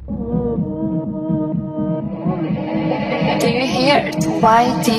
Do you hear it? YD.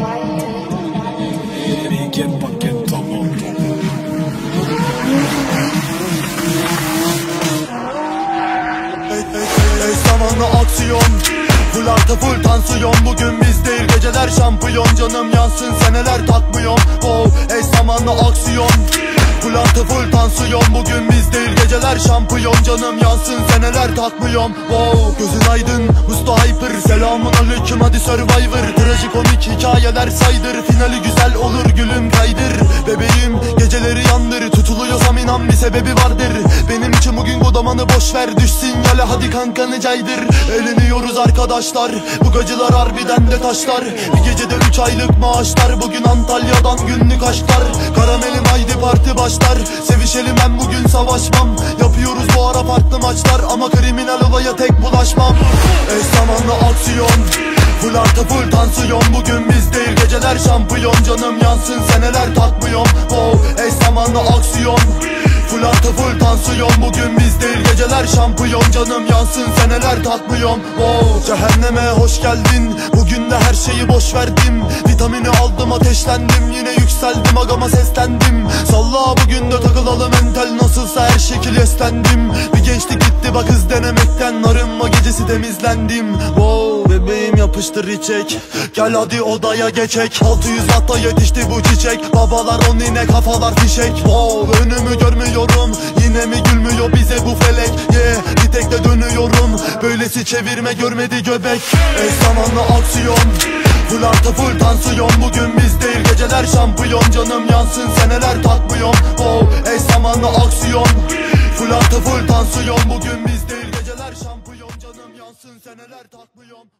Ey zamanla aksiyon, full artı full tansiyon. Bugün biz değil geceler şampiyon. Canım yansın seneler takmıyorum. Wow, ey zamanla aksiyon, full artı full tansiyon. Bugün biz değil geceler şampiyon. Canım yansın seneler takmıyorum. Wow, gözün aydın Musta Hyper. Selamun aleyküm hadi Survivor. Trajikomik hikayeler saydır. Finali güzel olur gülüm kaydır. Bebeğim geceleri yandır. Tutuluyorsam inan bir sebebi vardır. Benim için bugün godamanı boşver. Düş sinyale hadi kankanı caydır. Eğleniyoruz arkadaşlar. Bu gacılar harbiden de taşlar. Bir gecede 3 aylık maaşlar. Bugün Antalya'dan günlük aşklar. Karamelim haydi parti başlar. Sevişelim ben bugün savaşmam. Yapıyoruz bu ara farklı maçlar. Ama kriminal olaya tek bulaşmam. Eş zamanlı aksiyon, full artı full tansiyon. Bugün biz değil geceler şampiyon. Canım yansın seneler takmıyorum. Wow, eş zamanlı aksiyon, full artı full tansiyon. Bugün biz değil geceler şampiyon. Canım yansın seneler takmıyorum. Wow, cehenneme hoş geldin. Bugün de her şeyi boş verdim. Vitamini aldım ateşlendim. Yine yükseldim agama seslendim. Salla bugün de takılalım entel. Nasılsa her şekil eslendim. Bir gençlik gitti bak hız denemekten. Arınma gecesi temizlendim. Wow, bebeğim yapıştır içek. Gel hadi odaya geçek. 600 watta yetişti bu çiçek. Babalar on yine kafalar fişek. Wow, önümü görmüyorum. Yine mi gülmüyor bize bu felek? Yeah, bir tek de dönüyorum. Böylesi çevirme görmedi göbek. Eş zamanlı aksiyon, full artı full tansiyon. Bugün biz değil geceler şampiyon. Canım yansın seneler takmıyorum. Wow, eş zamanlı aksiyon, full artı full tansiyon. Bugün biz değil geceler şampiyon. Canım yansın seneler takmıyorum.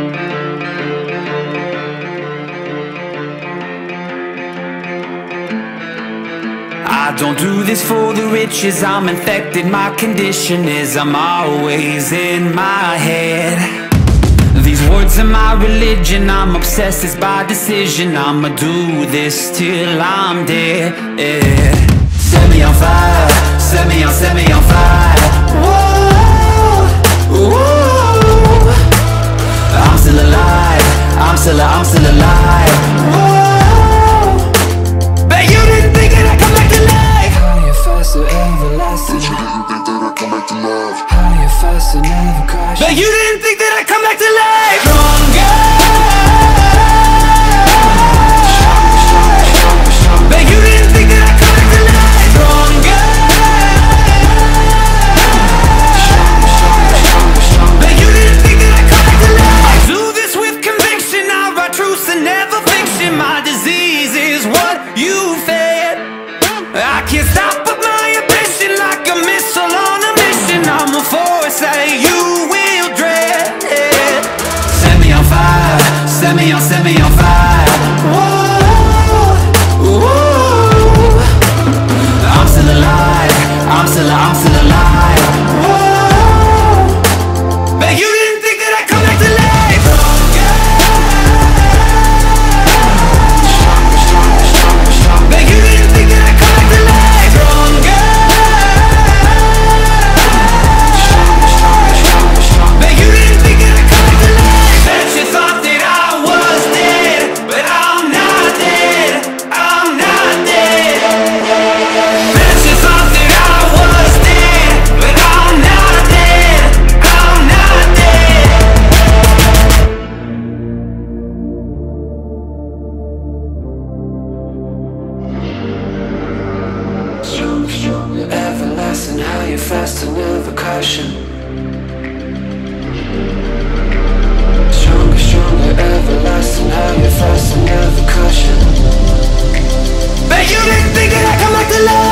I don't do this for the riches, I'm infected. My condition is I'm always in my head. These words are my religion, I'm obsessed, it's by decision. I'ma do this till I'm dead. Set me on fire, set me on fire. Whoa, whoa. I'm still alive, I'm still alive. Whoa. Bet you didn't think that I'd come back to life. Higher, faster, everlasting. Bet you didn't think that I'd come back to life. Higher, faster, never crash. Bet you didn't think that I'd come back to life. Stronger. Bet you didn't think that I'd come back to life. Stronger. Bet you didn't think that I'd come back to life. I do this with conviction, I write truths and never fiction. My disease is what you fed. I can't stop but my ambition, like a missile on a mission. I'm a force that you will dread. Set me on fire, set me on fire. Whoa, whoa. I'm still alive, I'm still alive. Whoa. Bet you didn't think that I'd come back to life. Bet you didn't think that I'd come back to life. Stronger. Bet you didn't think that I'd come back to life. Bet you thought that I was dead, but I'm not dead, I'm not dead. Bet you thought that I was dead, but I'm not dead, I'm not dead. Strong, strong, everlasting. Higher, faster, never crashing. Stronger, stronger, everlasting. Higher, faster, never crashing. Bet you didn't think that I'd come back to life.